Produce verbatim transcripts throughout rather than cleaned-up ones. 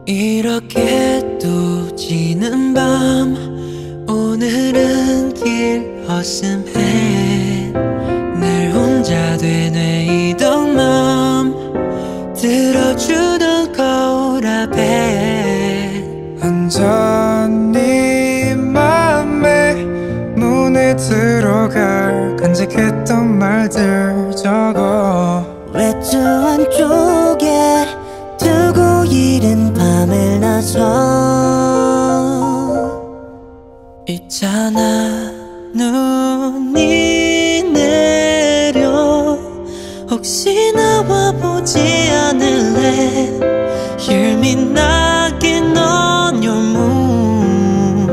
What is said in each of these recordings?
이렇게 또 지는 밤, 오늘은 길 어슴해. 늘 혼자 되뇌이던 맘 들어주던 거울 앞에 완전히 맘에 눈에 들어갈 간직했던 말들 적어 외투한 쪽에 두고 이른 밤을 나서 있잖아. 눈이 내려 혹시 나와 보지 않을래. Hear me knocking on your moon.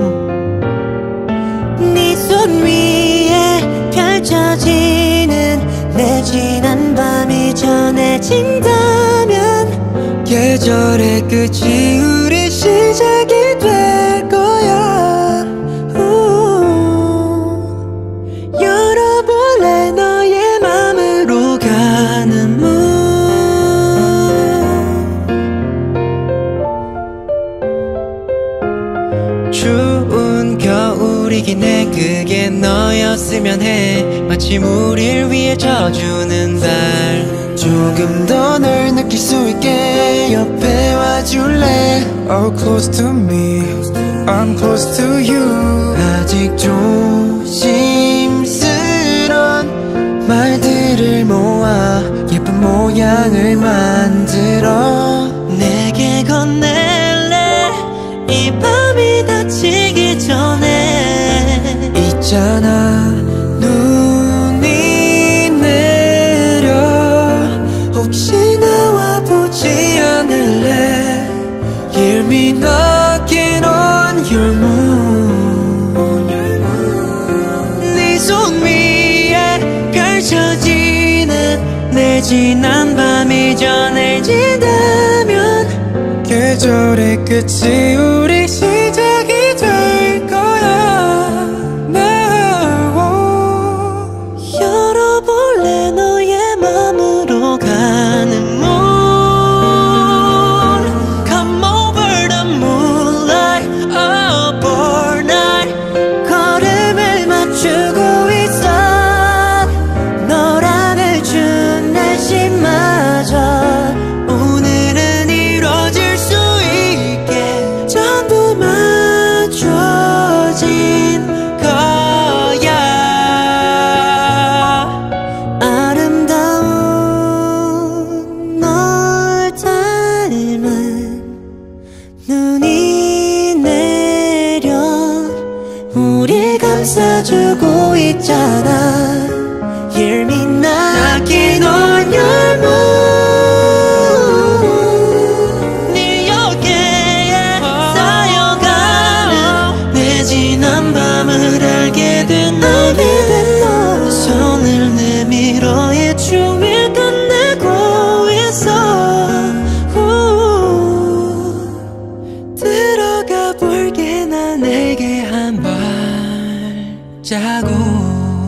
네 손 위에 펼쳐지는 내 지난 밤이 전해진다면 계절의 끝이 우리 시작이 될 거야. 우 열어볼래 너의 맘으로 가는 문. 추운 겨울이긴 해. 그게 너였으면 해. 마침 우릴 위해 져주는 달. 조금 더 널 느낄 수 있게 옆에 와줄래. Oh close to me, I'm close to you. 아직 조심스런 말들을 모아 예쁜 모양을 만들어 내게 건넬래. 이 밤이 닫히기 전에 있잖아. 눈이 내려 혹시 나와 보지 않을래. Hear me knocking on your moon. 네 손 위에 펼쳐지는 내 지난 밤이 전해진다면 계절의 끝이 우리 시작이 될 거야. Now 열어볼래 너의 맘으로 가는 문. Come over the moonlight up all night. 걸음을 맞추고 있어. 너랑을 준 날씨마저 오늘은 이뤄질 수 있게 전부 맞춰진 거야. 아름다운 널 닮은 눈이 내려 우릴 감싸주고 있잖아. Hear me knocking on your moon. 네 어깨에 쌓여가는 내 지난 밤을 알게 된 너를 손을 내밀어 이 춤을 끝내고 있어. 우 들어가 볼게 나 내게 한 발자국.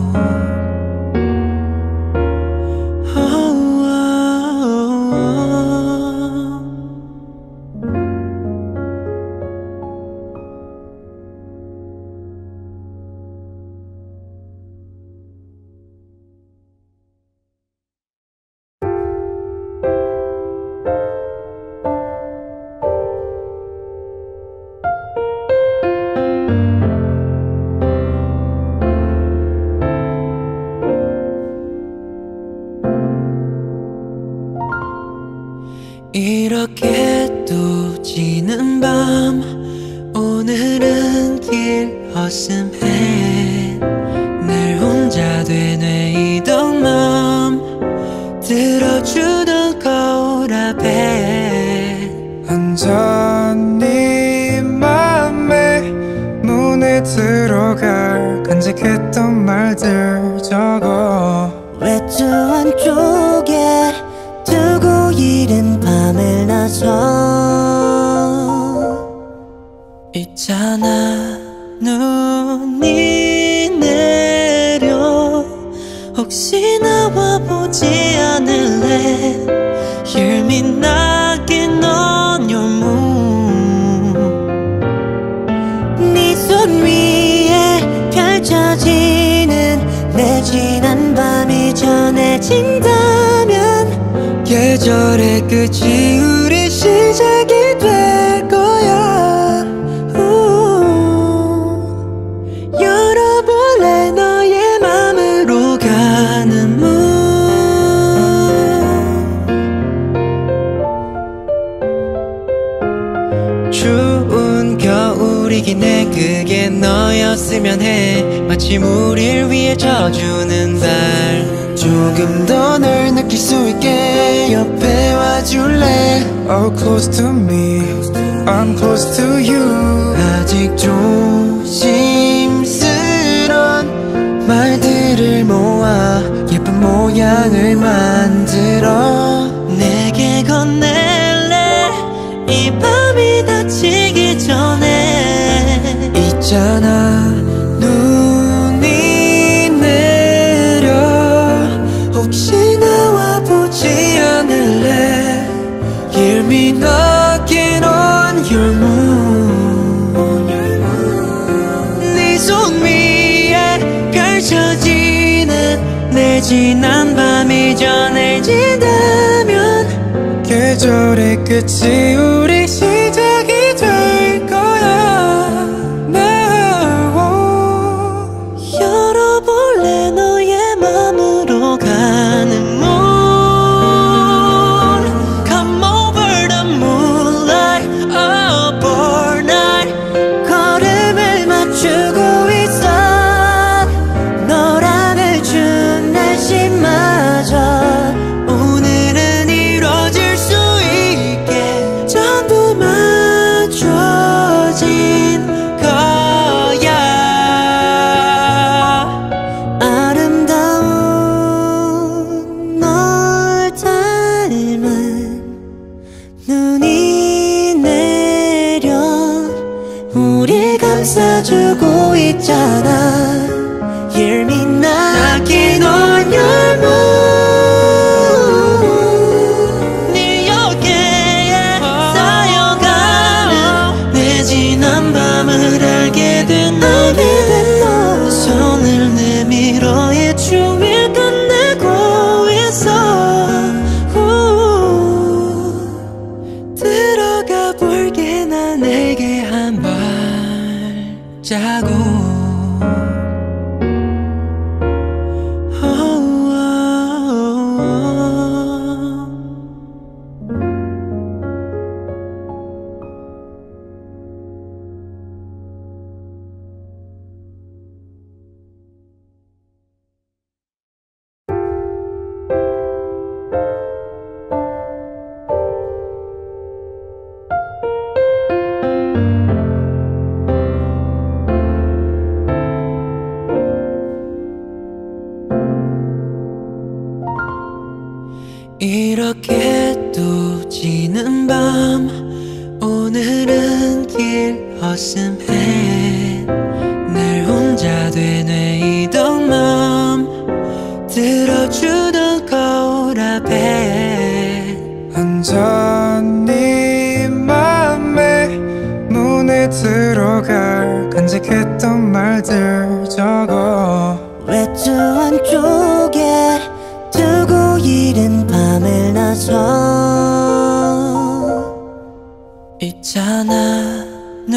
이렇게 또 지는 밤, 오늘은 길 어슴해. 늘 혼자 되뇌이던 맘 들어주던 거울 앞에 완전히 맘에 눈에 들어갈 간직했던 말들 적어 외투한 쪽에 두고 이른 밤을 나서 있잖아. 눈이 내려 혹시 나와 보지 않을래. Hear me knocking on your moon. 전해진다면 계절의 끝이 우리 시작이 될 거야. 우 열어볼래 너의 맘으로 가는 문. 추운 겨울이긴 해. 그게 너였으면 해. 마침 우릴 위해 져주는 달. 조금 더 널 느낄 수 있게 옆에 와줄래. Oh, close to me, I'm close to you. 아직 조심스런 말들을 모아 예쁜 모양을 만들어 내게 건넬래. 이 밤이 닫히기 전에 있잖아. 눈이 내려 혹시 나와 보지 않을래. Hear me knocking on your moon. 네 손 위에 펼쳐지는 내 지난 밤이 전해진다면 계절의 끝이 우리 시작이 될 거야. Now 열어볼래 너의 맘으로 가는 문. Come over the moonlight up all night. 걸음을 맞추고 있어. 너랑을 준 날씨마저 오늘은 이뤄질 수 있게 전부 맞춰진 거야. 아름다운 널 닮은 눈이 내려 우릴 감싸주고 있잖아. Hear me knocking on your moon. 네 어깨에 쌓여가는 내 지난 밤을 알게 된 너는 손을 내밀어 이 추위를 끝내고 있어. 우 들어가 볼게 나 내게 한 발자국. 이렇게 또 지는 밤. 오늘은 길 어슴해. 늘 혼자 되뇌이던 맘 들어주던 거울 앞에 완전히 맘에 눈에 들어갈 간직했던 말들 적어 외투 안쪽에 두고 이른 밤을 나서 있잖아.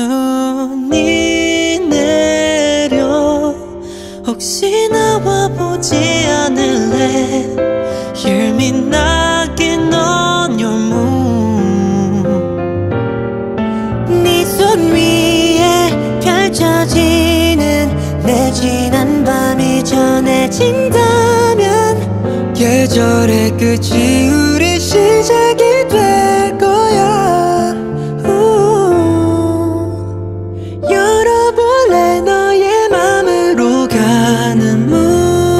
눈이 내려 혹시 나와 보지 않을래. Hear me knocking on your moon. 네 손 위에 펼쳐지는 내 지난 밤이 전해진다면 계절의 끝이 우리 시작이 될 거야. 우 열어볼래 너의 맘으로 가는 문.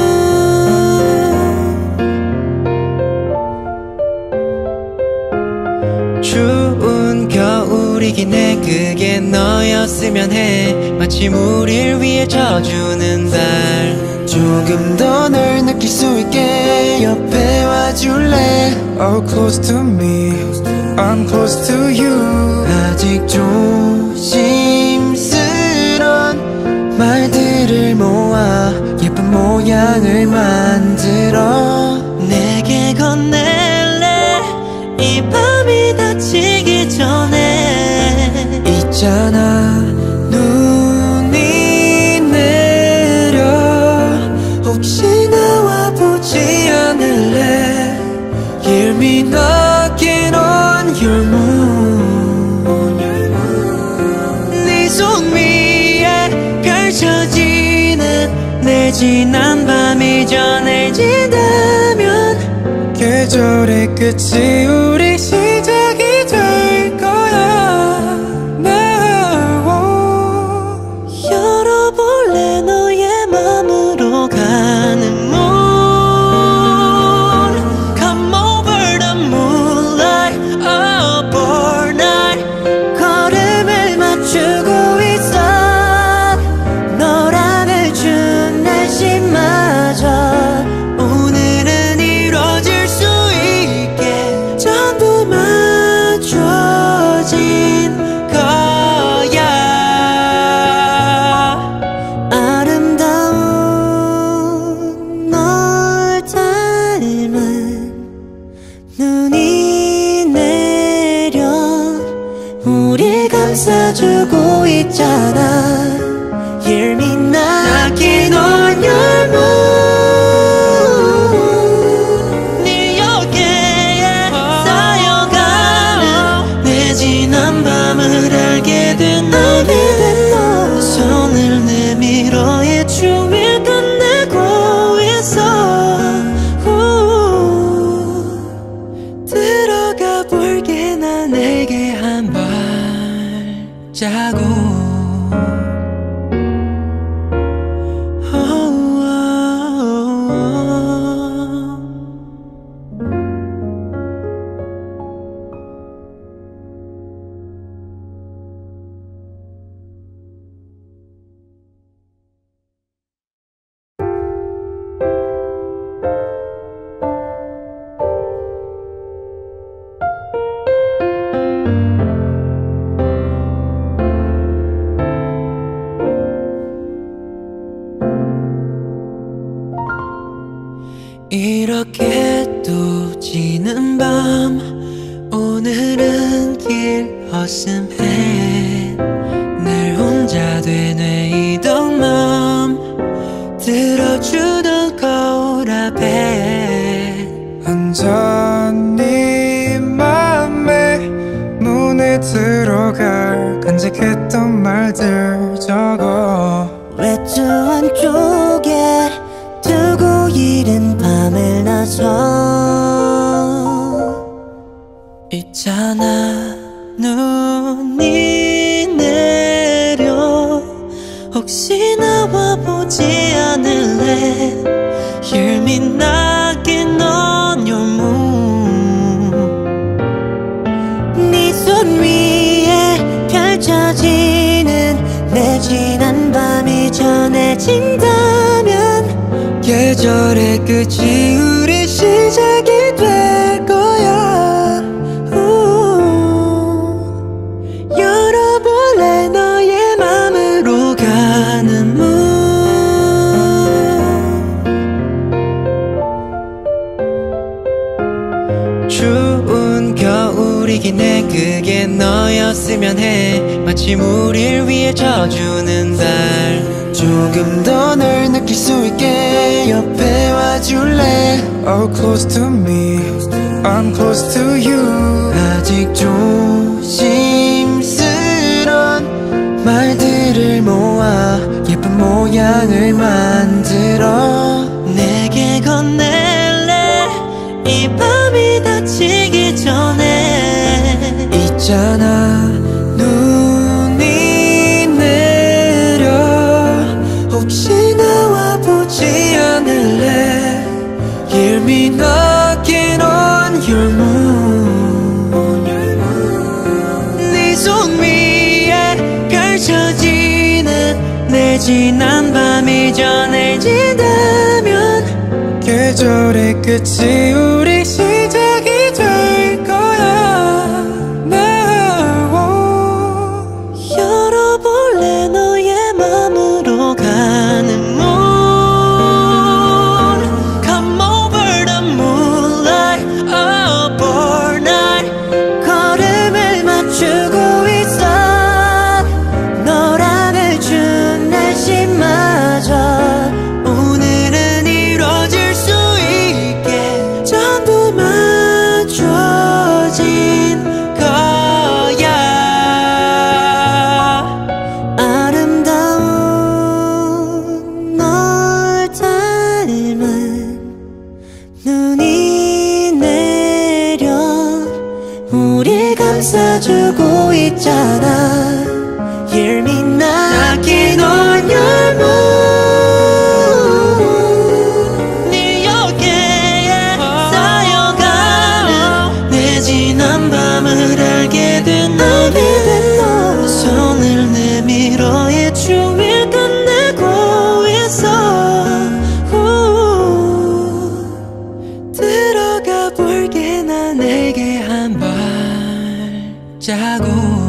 추운 겨울이긴 해. 그게 너였으면 해. 마침 우릴 위해 져주는 달. 조금 더 널 느낄 수 있게 옆에 와줄래. Oh, close to me, I'm close to you. 아직 조심스런 말들 말들을 모아 예쁜 모양을 만들어 내게 건넬래 이 밤이 닫히기 전에. 있잖아 눈이 내려 혹시 나와 보지 않을래. Hear me knocking on your moon. 네 손 위에 펼쳐지는 내 지난 밤이 전해진다면 계절의 끝이 우리 시작이 될 거야. now 열어볼래 너의 맘으로 가는 문. Come over the moonlight up all night. 걸음을 맞추고 있어 너란을 준 날씨마저. 오늘은 이뤄질 수 있게 전부 맞춰진 거야. 아름다운 널 닮은 눈이 내려 우릴 감싸주고 있잖아. Hear me knocking on your moon. 네 어깨에 쌓여가는 내 지난 밤을 알게 된 너는 손을 내밀어 이 춤을 끝내고 있어. 우, 들어가 볼게 나 내게 한 발자국. 이렇게 또 지는 밤 오늘은 길 어슴해 날 혼자 되뇌이던 맘 들어주던 거울 앞에 완전히 맘에 눈에 들어갈 간직했던 말들 적어 외투 안쪽에 두고 이른 밤을 나서. 있잖아 눈이 내려 혹시 나와 보지 않을래. Hear me knocking on your moon. 네 손 위에 펼쳐지는 내 지난 밤이 전해진다면 계절의 끝이 우리 시작이 될 거야. 우, 열어볼래 너의 맘으로 가는 문. 추운 겨울이기네 그게 너였으면 해. 마침 우릴 위해 져주는 달. 조금 더 널 느낄 수 있게 옆에 와줄래. Oh close to me, I'm close to you. 아직 조심스런 말들을 모아 예쁜 모양을 만들어 내게 건넬래 이 밤이 닫히기 전에. 있잖아 눈이 내려 혹시 나와 보지 않을래. Hear me knocking on your moon. 네 손 위에 펼쳐지는 내 지난 밤이 전해진다면 계절의 끝이 우리 시작이 될 거야. now 열어볼래 너의 맘으로 가는 우릴 감싸주고 있잖아. Hear me knocking on your moon. 네 어깨에 쌓여가는 내 지난 밤을 알게 된 너. 손을 내밀어 이 추위를 끝내고 있어. 들어가 볼게 나 내게 한 발자국.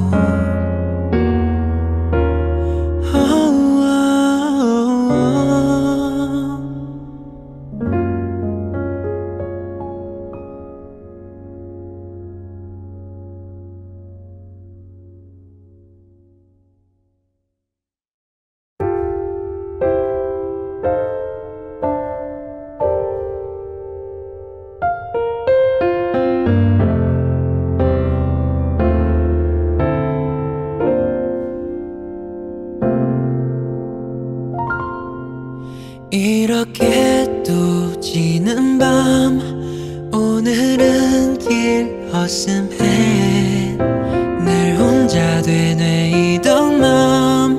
이렇게 또 지는 밤 오늘은 길 어슴해 늘 혼자 되뇌이던 맘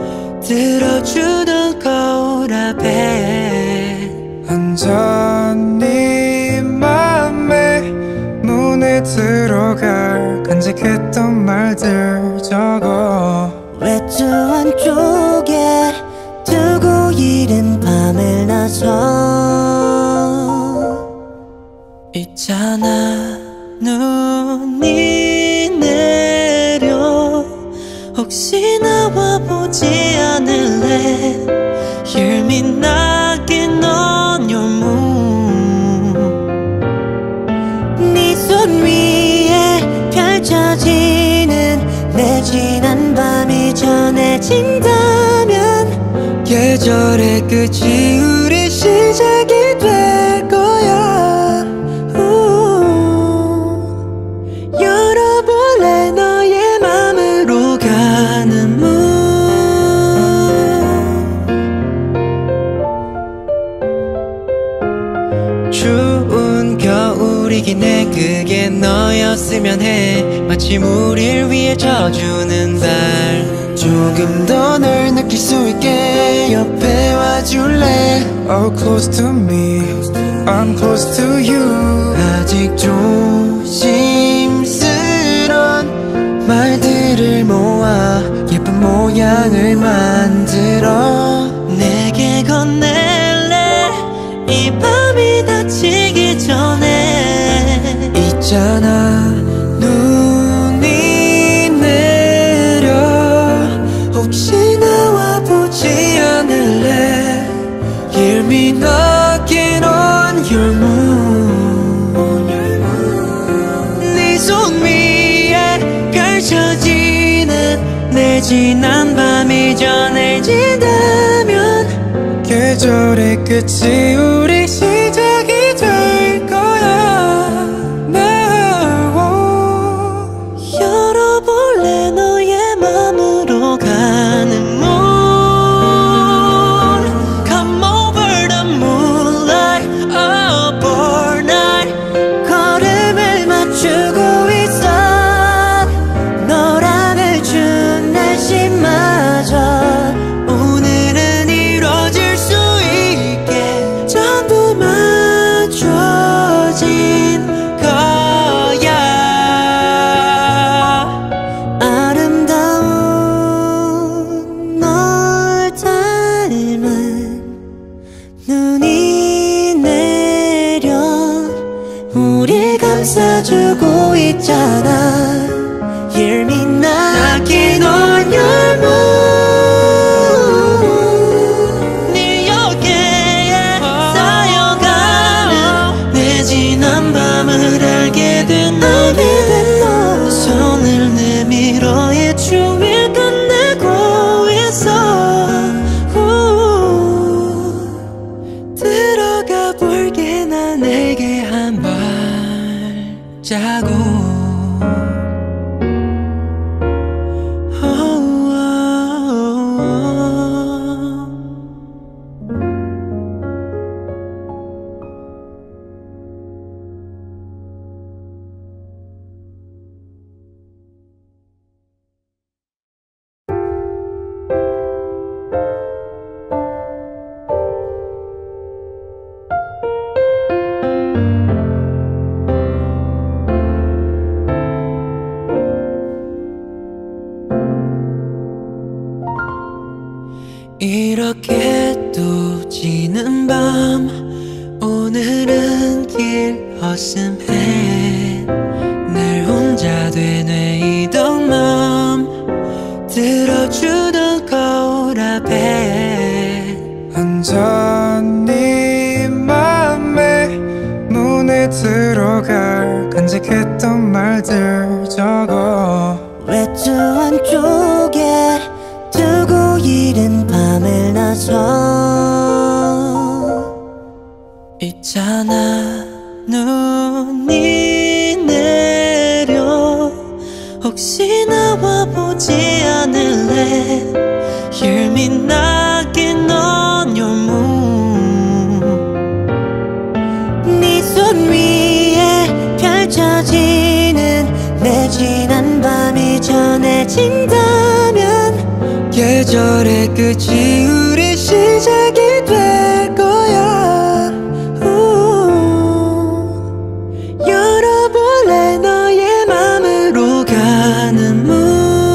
들어주던 거울 앞에 완전히 맘에 눈에 들어갈 간직했던 말들 적어 외투 안쪽에 두고 이른 밤을 나서 있잖아. 눈이 내려 혹시 나와 보지 않을래. Hear me knocking on your moon. 네 손 위에 펼쳐지는 내 지난 밤이 전해진다면 계절의 끝이 우리 시작이 될 거야. 우 열어볼래 너의 맘으로 가는 문. 추운 겨울이긴 해. 그게 너였으면 해. 마침 우릴 위해 져주는 달. 조금 더 널 느낄 수 있게 옆에 와줄래. Oh close to me, I'm close to you. 아직 조심스런 말들을 모아 예쁜 모양을 만들어 내게 건넬래. 이 밤이 닫히기 전에 있잖아. 눈이 내려 혹시 나와 보지 않을래. Hear me knocking on your moon. 네 손 위에 펼쳐지는 내 지난 밤이 전해진다면 계절의 끝이 우리 시작이 될 거야. now 열어볼래 너의 맘으로 가는 문. Come over the moonlight up all night. 걸음을 맞추고 있어. 너랑을 준 날씨마저 오늘은 이뤄질 수 있게 전부 맞춰진 거야. 아름다운 널 닮은 눈이 내려 우릴 감싸주고 있잖아. Hear me knocking on your moon. 네 어깨에 쌓여가는 내 지난 밤을 알게 된 너. 손을 내밀어 이 추위를 끝내고 있어. 우 들어가 볼게 나 내게 한 발자국. 이렇게 또 지는 밤 오늘은 길 어슴해 늘 혼자 되뇌이던 맘 들어주던 거울 앞에 앉아 네 맘에 눈에 들어갈 간직했던 말들 적어 외투 안쪽에 두고 이른 밤을 나서 있잖아 눈이 내려 혹시 나와 보지 않을래 Hear me knocking on your moon 네 손 위에 펼쳐지는 내 지난 밤이 전해진다면 계절의 끝이 우리 시작이 될 거야 우 열어볼래 너의 맘으로 가는 문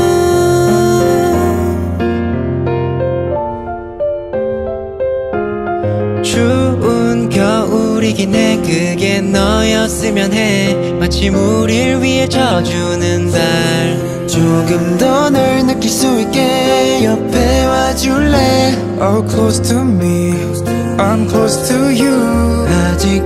추운 겨울이긴 해 그게 너였으면 해 마침 우릴 위해 져주는 달 조금 더 널 느낄 수 있게 옆에 와줄래 Oh close to me, I'm close to you 아직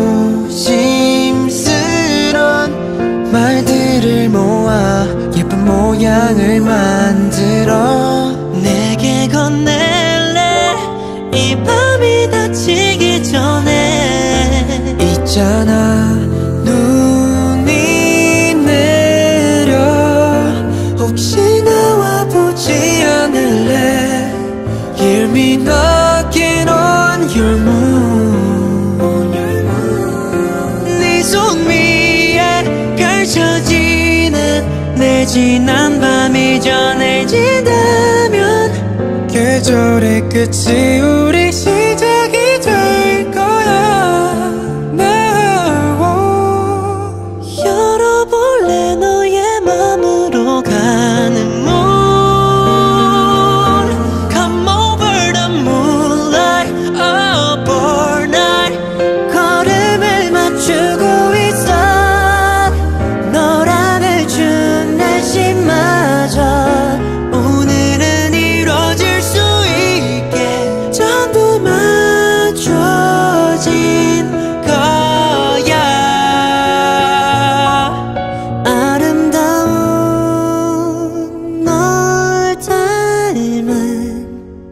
조심스런 말들을 모아 예쁜 모양을 만들어 내게 건넬래 이 밤이 닥치기 전에 있잖아 눈이 내려 혹시 나와 보지 않을래 Hear me knocking on your moon 네 손 위에 펼쳐지는 내 지난 밤이 전해진다면 계절의 끝이 우리 시작이 될 거야 now 열어볼래 너의 맘으로 가는 문 Come over the moonlight up all night 걸음을 맞추고 있어 너란을 준 날씨마저 오늘은 이뤄질 수 있게 전부 맞춰진 거야 아름다운 널 닮은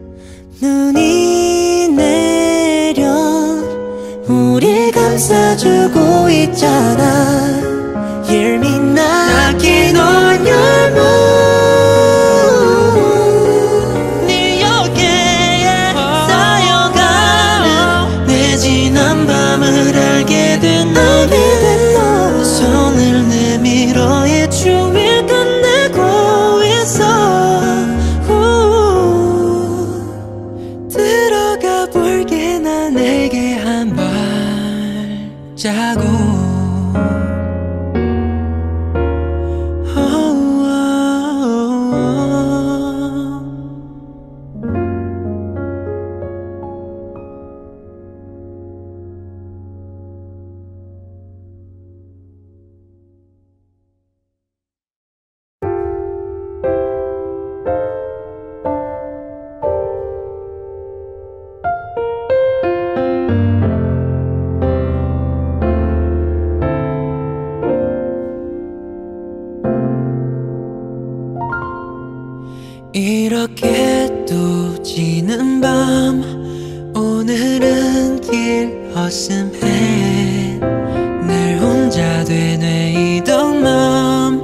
눈이 내려 우릴 감싸주고 있잖아 Hear me knocking on your moon 네 어깨에 쌓여가는 내 지난 밤을 알게 된 너는 손을 내밀어 이 추위를 끝내고 있어 우, 들어가 볼게 나 내게 한 발자국 이렇게 또 지는 밤 오늘은 길 어슴해 늘 혼자 되뇌이던 맘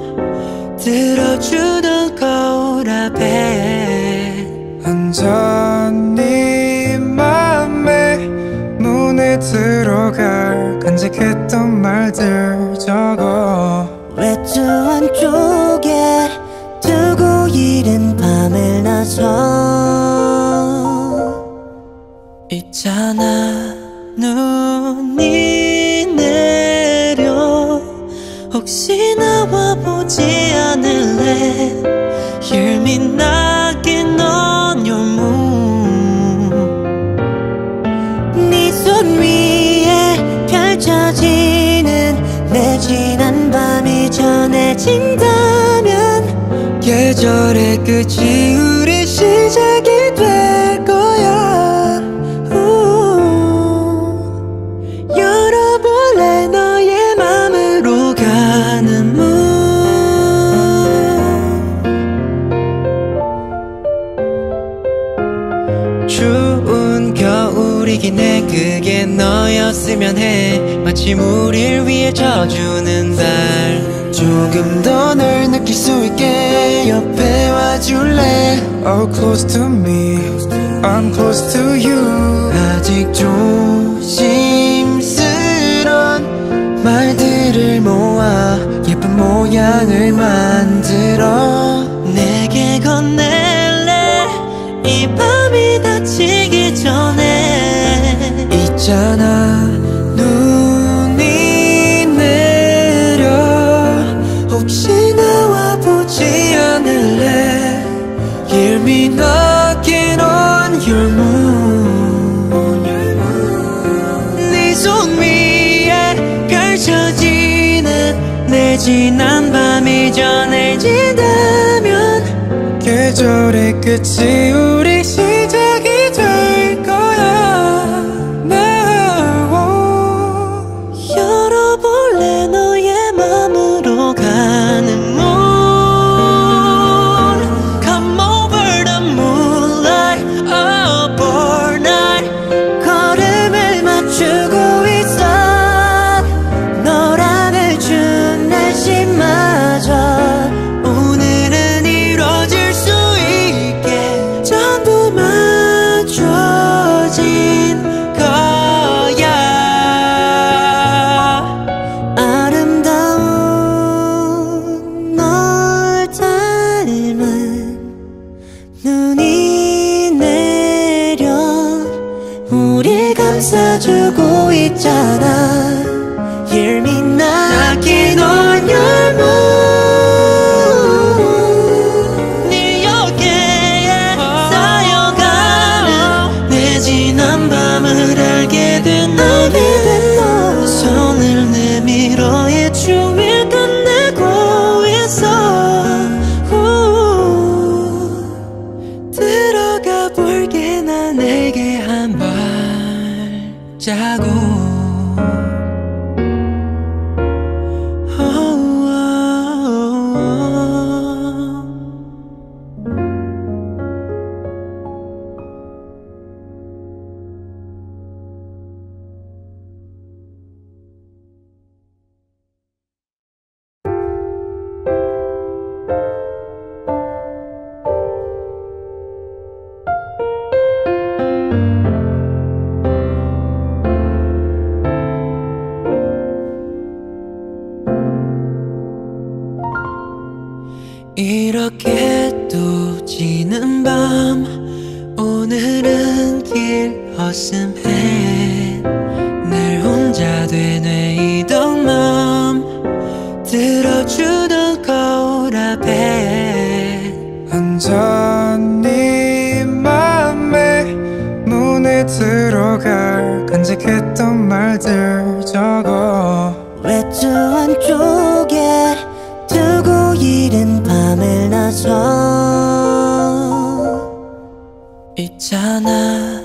들어주던 거울 앞에 앉아 네 맘에 눈에 들어갈 간직했던 말들 적어 외투 안쪽에 두고 이른 밤을 나서 있잖아 눈이 내려 혹시 나와 보지 않을래 Hear me knocking on your moon 전해진다면 계절의 끝이 우리 시작이 될 거야. 우 열어볼래 너의 맘으로 가는 문. 추운 겨울이긴 해. 그게 너였으면 해. 마침 우릴 위해 져주는 달. 조금 더 널 느낄 수 있게 옆에 와줄래. Oh, close to me, I'm close to you. 아직 조심스런 말들을 모아 예쁜 모양을 만들어 내게 건넬래. 이 밤이 닫히기 전에. 있잖아 눈이 내려 혹시 나와 보지 않을래. Hear me knocking on your moon. 네 손 위에 펼쳐지는 내 지난 밤이 전해진다면 계절의 끝이 우리 시작이 될 거야. Now 열어볼래 너의 맘으로 가는 문. Come over the moonlight up all night. 걸음을 맞추고 있어. 너랑을 준 날씨마저 오늘은 이뤄질 수 있게 전부 맞춰진 거야. 아름다운 널 닮은 눈이 내려 우릴 감싸주고 있잖아. Hear me knocking on your moon. 네 어깨에 쌓여가는 내 지난 밤을 알게 된 너. 손을 내밀어 이 추위를 끝내고 있어. 우 들어가 볼게 나 내게 한 발자국. 이렇게 또 지는 밤. 오늘은 길 어슴해. 늘 혼자 되뇌이던 맘 들어주던 거울 앞에 앉아 네 맘에 눈에 들어갈 간직했던 말들 적어. 외투 안쪽에 두고 이른 밤을 나서 있잖아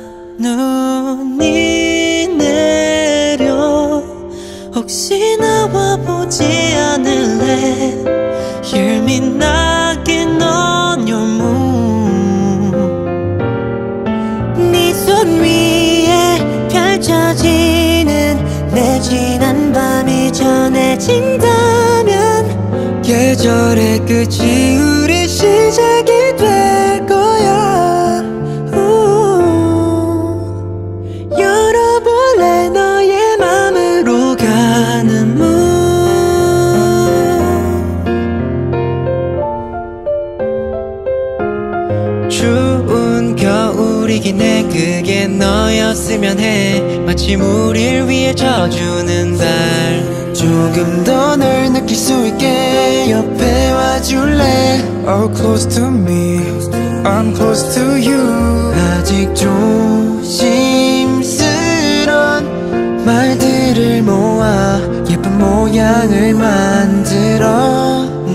눈이 내려 혹시 나와 보지 않을래. Hear me knocking on your moon. 네 손 위에 펼쳐지는 내 지난 밤이 전해진다면 계절의 끝이 우리 시작이 될 거야. 우 열어볼래 너의 맘으로 가는 문. 추운 겨울이긴 해. 그게 너였으면 해. 마침 우릴 위해 져주는 달. 조금 더 널 느낄 수 있게 옆에 와줄래. Oh, close to me, I'm close to you. 아직 조심스런 말들을 모아 예쁜 모양을 만들어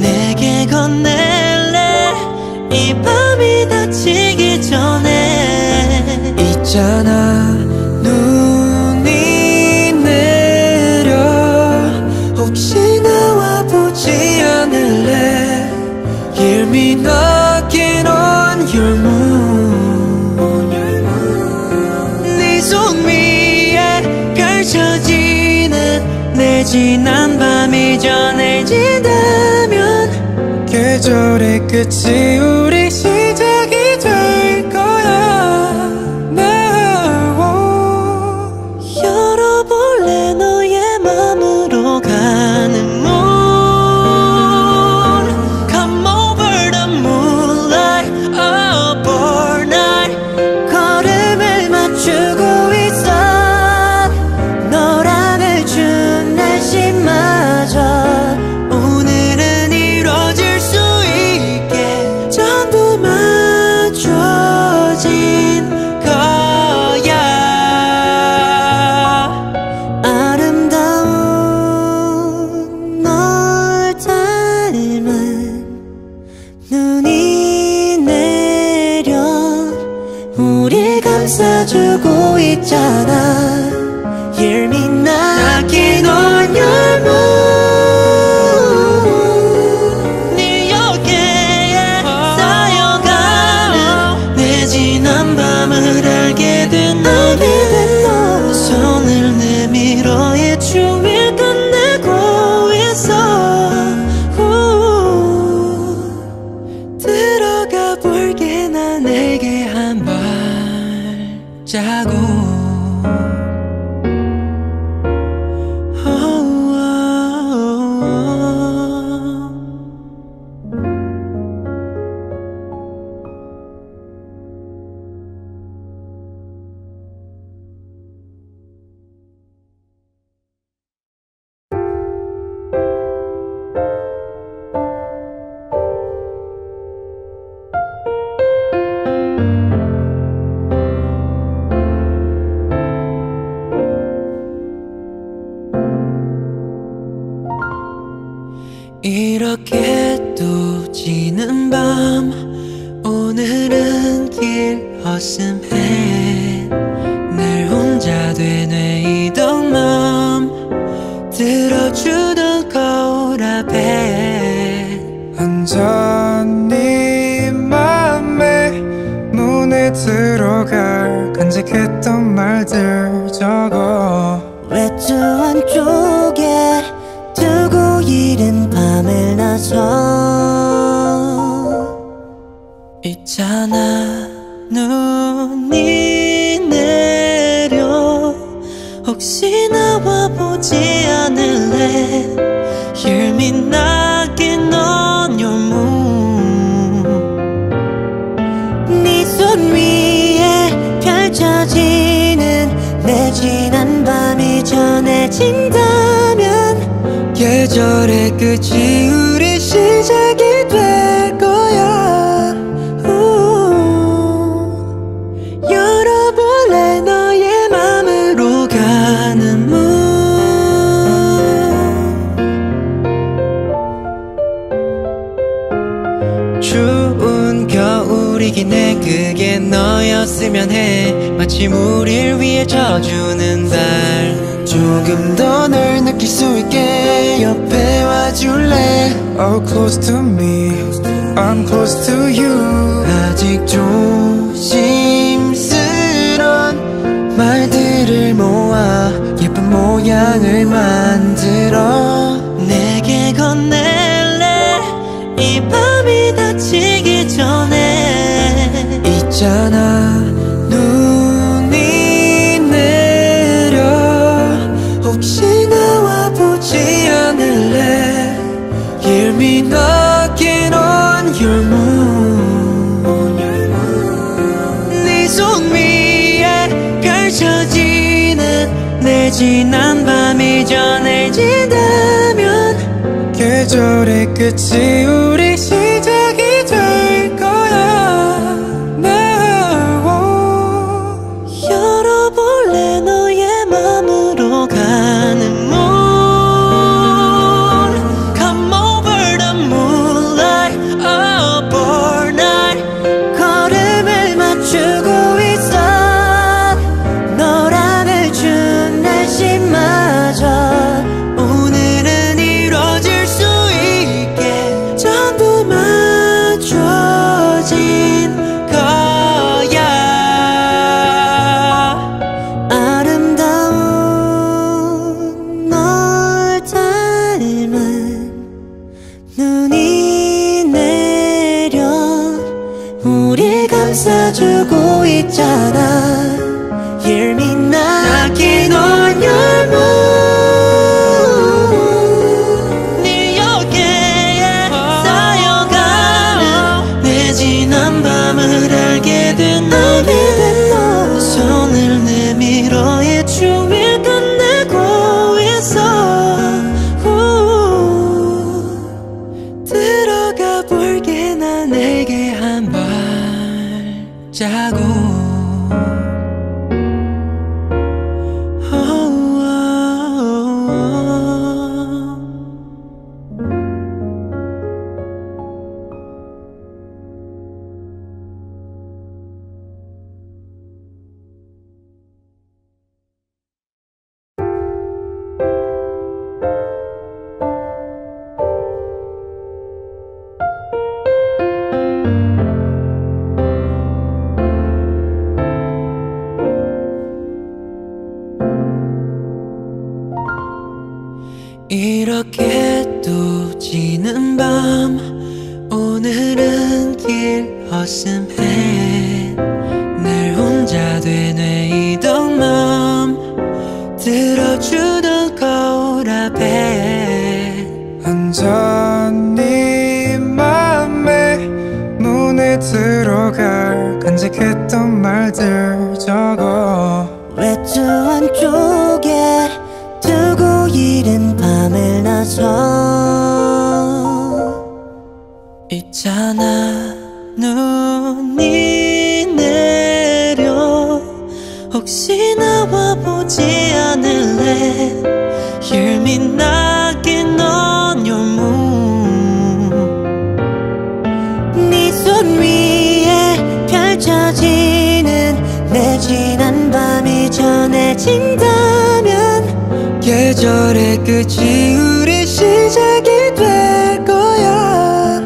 Hear me knocking on your moon. 네 손 위에 펼쳐지는 내 지난 밤이 전해진다면 계절의 끝이 우리 시작이 될 거야. now 열어볼래 너의 맘으로 가는 문. Come over the moonlight up all night. 걸음을 맞추고 있어. 너란을 준 날씨마저 오늘은 이뤄질 수 있게 전부 맞춰진 거야. 아름다운 널 닮은 눈이 내려 우릴 감싸주고 있잖아. Hear me knocking on your moon. 네 어깨에 쌓여가는 내 지난 밤을 알게 된 너. 손을 내밀어 이 추위를 끝내고 있어. 우. 들어가 볼게 나 내게 한 발자국. 이렇게 또 지는 밤 오늘은 길 어슴해 늘 혼자 되뇌이던 맘 들어주던 거울 앞에 완전히 맘에 눈에 들어갈 간직했던 말들 적어 외투 안쪽에 두고 이른 밤을 나서 있잖아 눈이 내려 혹시 나와 보지 않을래. Hear me knocking on your moon. 네 손 위에 펼쳐지는 내 지난 밤이 전해진다면 계절의 끝이 우리 시작이 될 거야. 우. 열어볼래 너의 맘으로 가는 문. 추운 겨울이긴 해 그게 너였으면 해 마침 우릴 위해 져주는 달 조금 더 널 느낄 수 있게 옆에 와줄래. Oh close to me I'm close to you. 아직 조심스런 말들을 모아 예쁜 모양을 만들어 내게 건넬래 이 밤이 닥치기 전에. 있잖아 눈이 내려 혹시 나와 보지 않을래. Hear me knocking on your moon. 네 손 위에 펼쳐지는 내 지난 밤이 전해진다면 계절의 끝이 우리 시작이 될 거야. now 열어볼래 너의 맘으로 가는 문. Come over the moonlight up all night. 걸음을 맞추고 있어. 너란을 준 날씨마저 오늘은 이뤄질 수 있게 전부 감싸주고 있잖아. Hear me knocking on your moon. 네 어깨에 쌓여가는 내 지난 밤을 알게 된 너. 손을 내밀어 이 추위를 끝내고 있어. 들어가 볼게 나 내게 한 발자국. 이렇게 또 지는 밤 오늘은 길 어슴해 날 혼자 되뇌이던 맘 들어주던 거울 앞에 완전히 맘에 눈에 들어갈 간직했던 말들 적어 외투한 쪽에 두고 이른 밤을 나서 있잖아 눈이 내려 혹시 나와 보지 않을래. Hear me knocking on your moon. 네 손 위에 펼쳐지는 내 지난 밤이 전해진다면 계절의 끝이 우리 시작이 될 거야.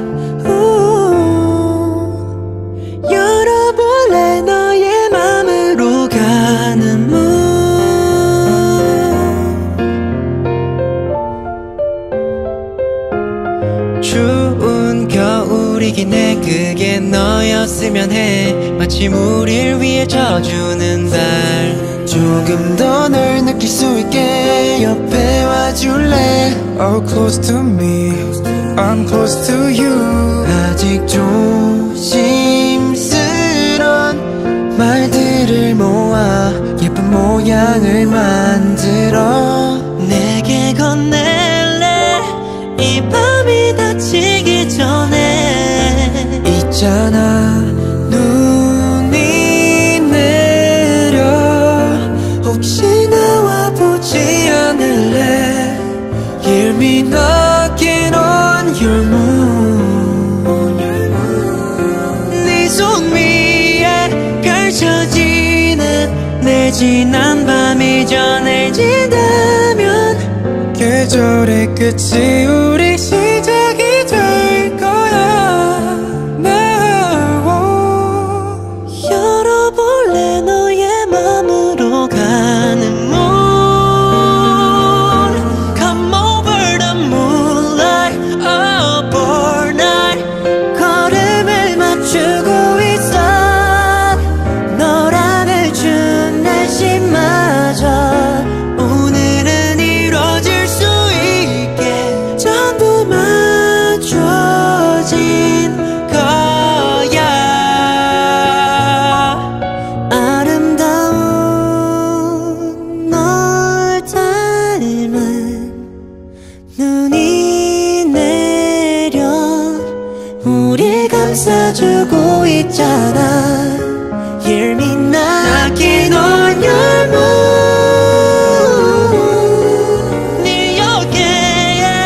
우 열어볼래 너의 맘으로 가는 문. 추운 겨울이긴 해 그게 너였으면 해 마침 우릴 위해 져주는 달 조금 더 널 느낄 수 있게 옆에 와줄래. Oh close to me, I'm close to you. 아직 조심스런 말들을 모아 예쁜 모양을 만들어 내게 건넬래. 이 밤이 닫히기 전에 있잖아 눈이 내려 혹시 나와 보지 않을래. Hear me knocking on your moon. 네 손 위에 펼쳐지는 내 지난 밤이 전해진다면 계절의 끝이 우리 시작이 될 거야. Now 열어볼래 너의 맘으로 가는 문. Come over the moonlight up all night. 걸음을 맞추고 있어. 너랑을 준 날씨마저 오늘은 이뤄질 수 있게 전부 맞춰진 거야. 아름다운 널 닮은 눈이 내려 우릴 감싸주고 있잖아. Hear me knocking on your moon. 네 어깨에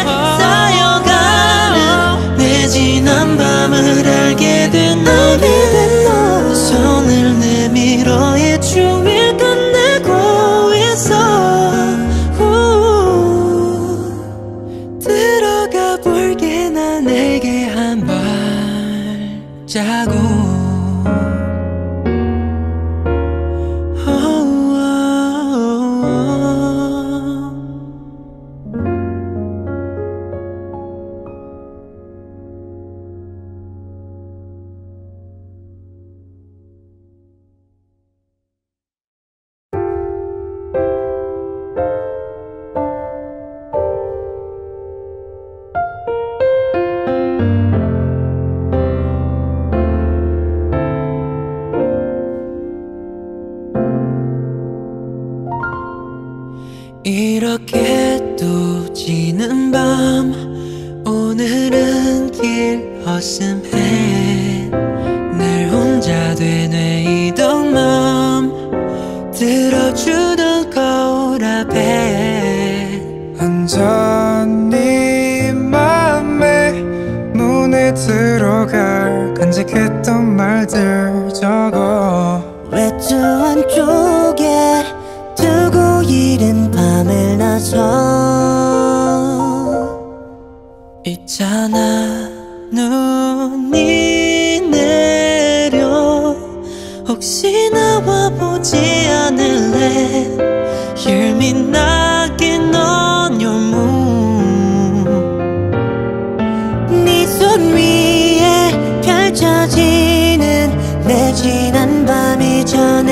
쌓여가는 내 지난 밤을 알게 된 너. 손을 내밀어 이 추위를 끝내고 있어. 우 들어가 볼게 나 내게 한 발자국. 오늘은 길 어슴해 늘 혼자 되뇌이던 맘 들어주던 거울 앞에 완전히 맘에 눈에 들어갈 간직했던 말들 적어 외투 안쪽에 두고 이른 밤을 나서 있잖아 눈이 내려 혹시 나와 보지 않을래 Hear me knocking on your moon 네 손 위에 펼쳐지는 내 지난 밤이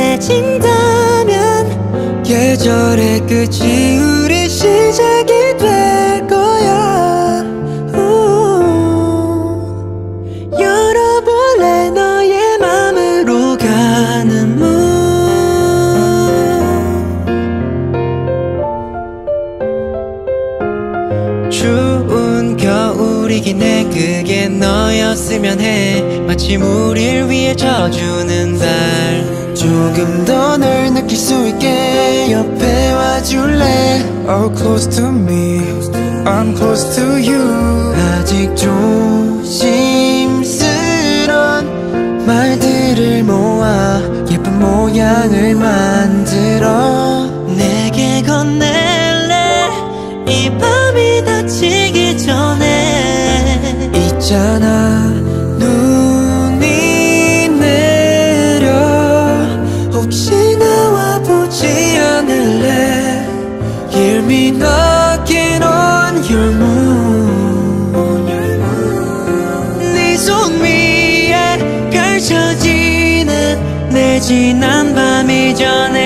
전해진다면 계절의 끝이 우리 시작이 될 거야 우 열어볼래 너의 맘으로 가는 문 추운 겨울이긴 해 그게 너였으면 해 마침 우릴 위해 져주는 달 조금 더 널 느낄 수 있게 옆에 와줄래 Oh close to me I'm close to you 아직 조심스런 말들을 모아 예쁜 모양을 만들어 내게 건넬래 이 밤이 닥치기 전에 있잖아 눈이 내려 혹시 나와 보지 않을래 Hear me knocking on your moon 네 손 위에 펼쳐지는 내 지난 밤이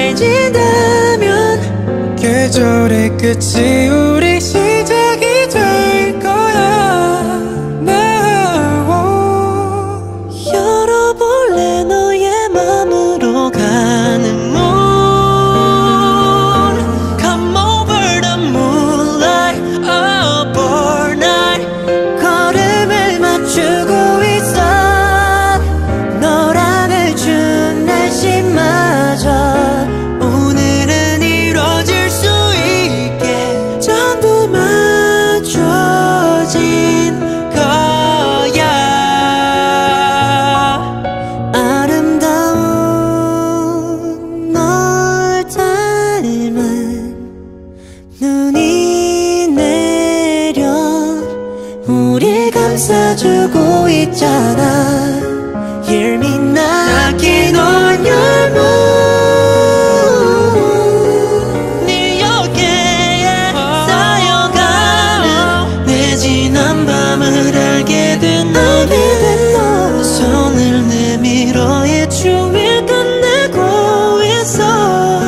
전해진다면 계절의 끝이 우리 시작이 될 거야 now 열어볼래 너의 맘으로 가는 문 Come over the moonlight up all night 걸음을 맞추고 있어 너랑을 준 날씨마저 오늘은 이뤄질 수 있게 전부 맞춰진 거야 아름다운 널 닮은 눈이 내려 우릴 감싸주고 있잖아 Hear me knocking on your moon 네 어깨에 쌓여가는 내 지난 밤을 알게 된 너는 손을 내밀어 이 추위를 끝내고 있어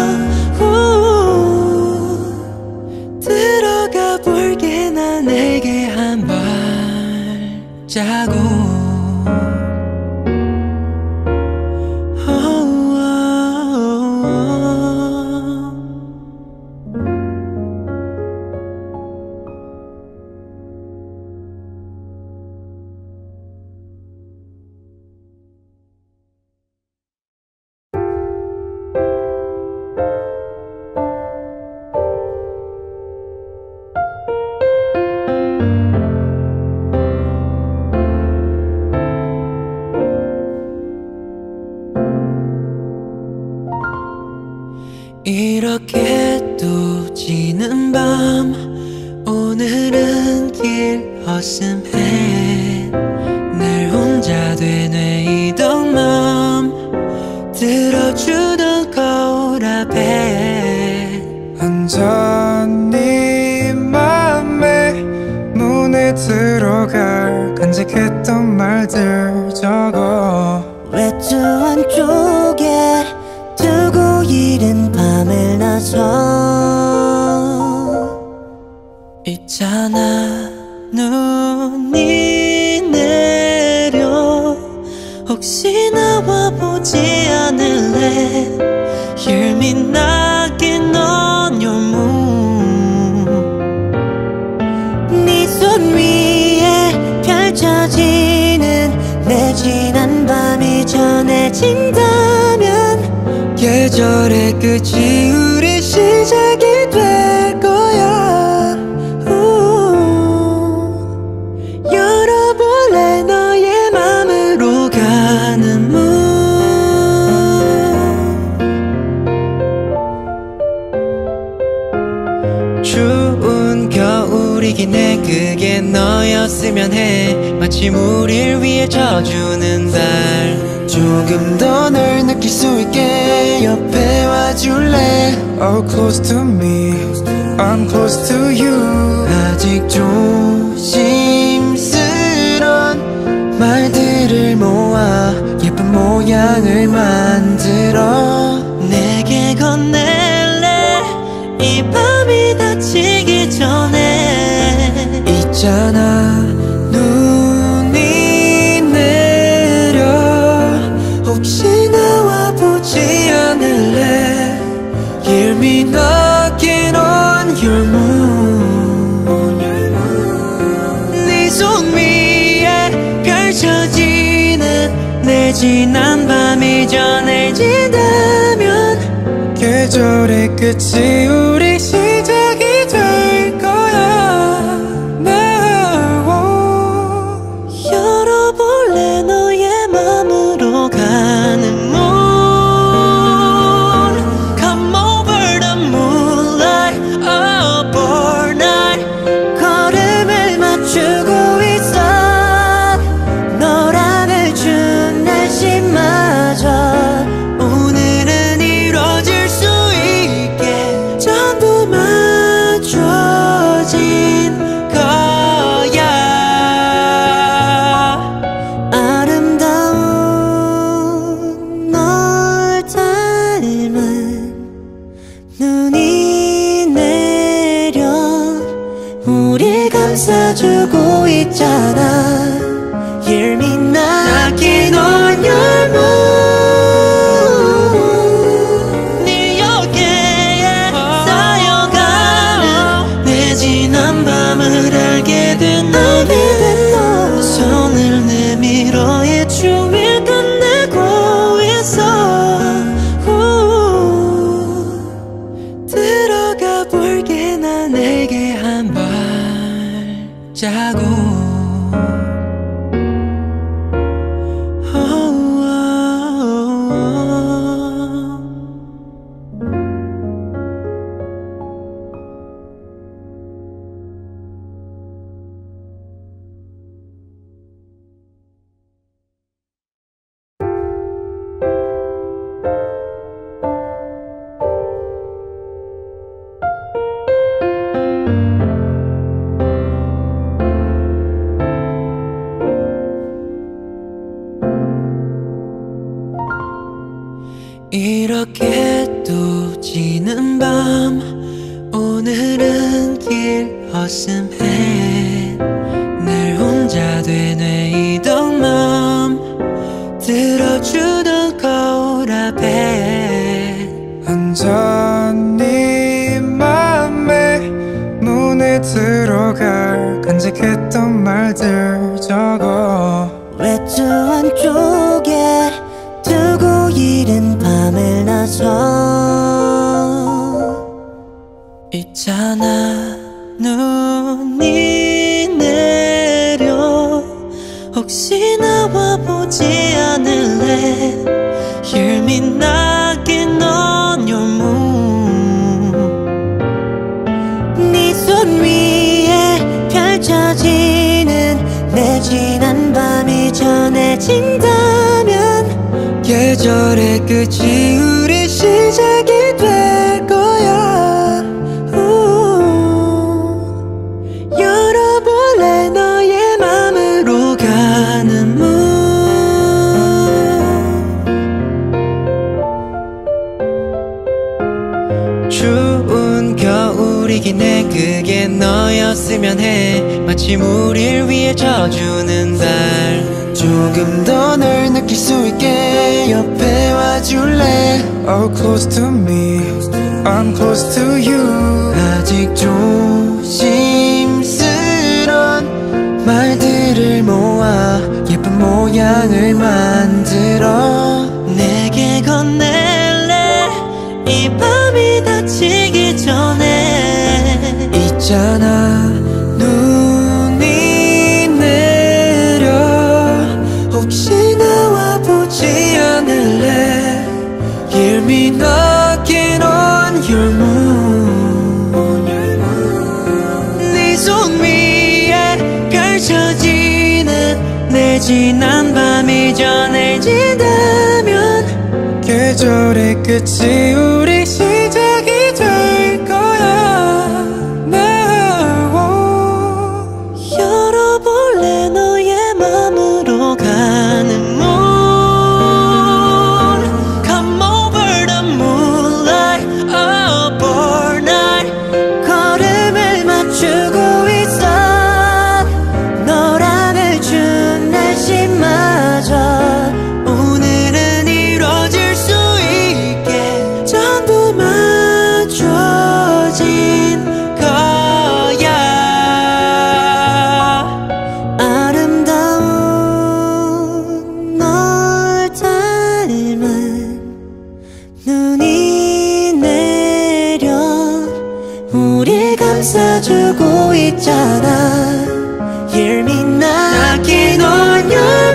우, 들어가 볼게 나 내게 한 발자국 이렇게 또 지는 밤 오늘은 길 어슴해 늘 혼자 되뇌이던 맘 들어주던 거울 앞에 완전히 맘에 눈에 들어갈 간직했던 말들 적어 외투 안쪽에 두고 이른 밤을 나서 있잖아 눈이 내려 혹시 나와 보지 않을래 Hear me knocking on your moon 네 손 위에 펼쳐 펼쳐지는 내 지난 밤이 전해진다면 계절의 끝이 우리 시작이 될 거야. 우, 열어볼래 너의 맘으로 가는 문. 추운 겨울이긴 해. 그게 너였으면 해. 마침 우릴 위해 져주는 달. 조금 더 널 느낄 수 있게 옆에 와줄래. Oh, close to me, I'm close to you. 아직 조심스런 말들을 모아 예쁜 모양을 만들어 내게 건넬래 이 밤이 닥치기 전에. 있잖아 눈이 내려 혹시 나와 보지 않을래. Hear me knocking on your moon. 네 손 위에 펼쳐지는 내 지난 밤이 전해진다면 계절의 끝이 우리 시작이 될 거야. Now 열어볼래 너의 맘으로 가는 문. Come over the moonlight up all night. 걸음을 맞추고 있어 너란을 준 날씨마저. 오늘은 이뤄질 수 있게 전부 맞춰진 거야. 아름다운 널 닮은 눈이 내려 우릴 감싸주고 있잖아. Hear me knocking on your moon. 네 어깨에 쌓여가는 내 지난 밤을 알게 된 너는 손을 내밀어 이 추위를 끝내고 있어. 우, 들어가 볼게 나 내게 한 발자국. 이렇게 또 지는 밤. 오늘은 길 어슴해. 늘 혼자 되뇌이던 맘 들어주던 거울 앞에 완전히 맘에 눈에 들어갈 간직했던 말들 적어 외투한 쪽에 두고 이른 밤을 나서. 있잖아 눈이 내려 혹시 나와 보지 않을래. Hear me knocking on your moon. 네 손 위에 펼쳐지는 내 지난 밤이 전해진다면 계절의 끝이 우리 시작이 될 거야. 우, 열어볼래 너의 맘으로 가는 문. 추운 겨울이긴 해. 그게 너였으면 해. 마침 우릴 위해 져주는 달. 조금 더 널 느낄 수 있게 옆에 와줄래. Oh, close to me, I'm close to you. 아직 조심스런 말들을 모아 예쁜 모양을 만들어 내게 건넬래 이 밤이 닫히기 전에 있잖아 눈이 내려 혹시 나와 보지 않을래 Hear me knocking on your moon 네 손 위에 펼쳐지는 내 지난 밤이 전해진다면 계절의 끝이 우리 시작이 될 거야 now 열어볼래 너의 맘으로 가는 문 Come over the moonlight up all night 걸음을 맞추고 있어 너랑을 준 날씨마저 오늘은 이뤄질 수 있게 전부 맞춰진 거야 아름다운 널 닮은 눈이 내려 우릴 감싸주고 있잖아 Hear me knocking on your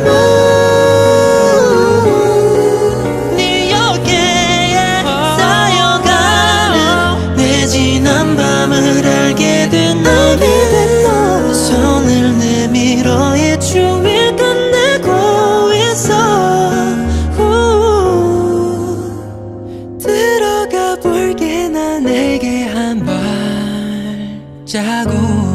moon 네 어깨에 쌓여가는 내 지난 밤을 알게 된 너는 손을 내밀어 이 춤을 끝내고 있어 우, 들어가 볼게 나 내게 한 발자국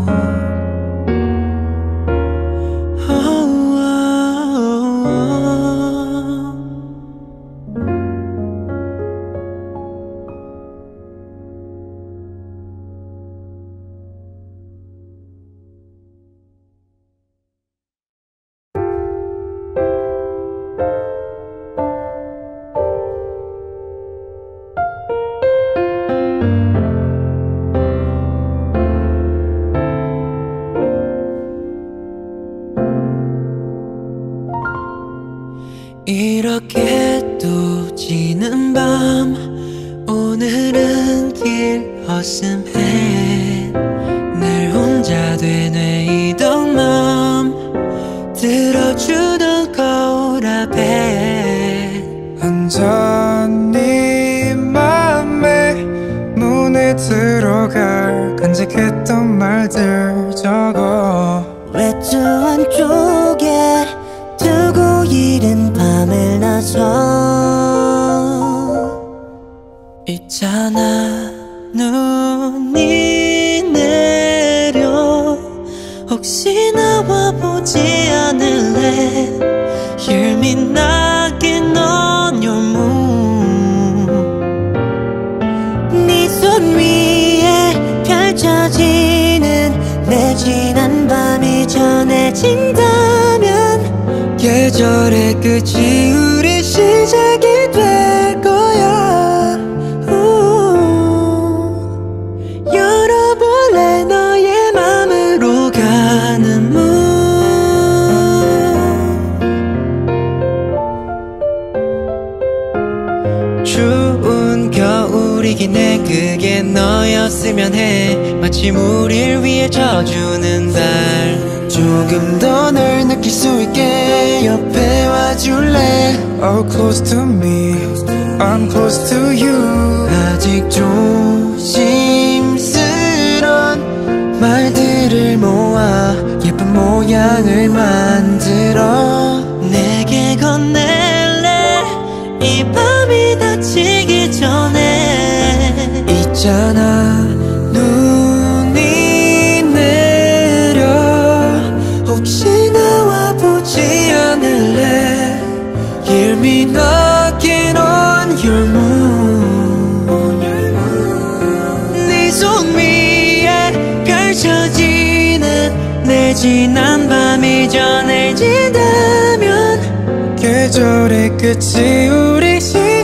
이렇게 또 지는 밤 오늘은 길 어슴해 늘 혼자 되뇌이던 맘 들어주던 거울 앞에 완전히 맘에 눈에 들어갈 간직했던 말들 적어 외투 안쪽에 두고 이른 밤을 나서 있잖아 눈이 내려 혹시 나와 보지 않을래 Hear me knocking on your moon 네 손 위에 펼쳐지는 내 지난 밤이 전해진다면 계절의 끝이 우리 시작이 될 거야 우, 열어볼래 너의 맘으로 가는 문 추운 겨울이긴 해 그게 너였으면 해 마침 우릴 위해 져주는 달 조금 더 널 느낄 수 있게 옆에 와줄래 Oh close to me I'm close to you 아직 조심스런 말들을 모아 예쁜 모양을 만들어 내게 건넬래 이 밤이 닫히기 전에 있잖아 눈이 내려 혹시 나와 보지 않을래 Hear me knocking on your moon 네 손 위에 펼쳐지는 내 지난 밤이 전해진다면 계절의 끝이 우리 시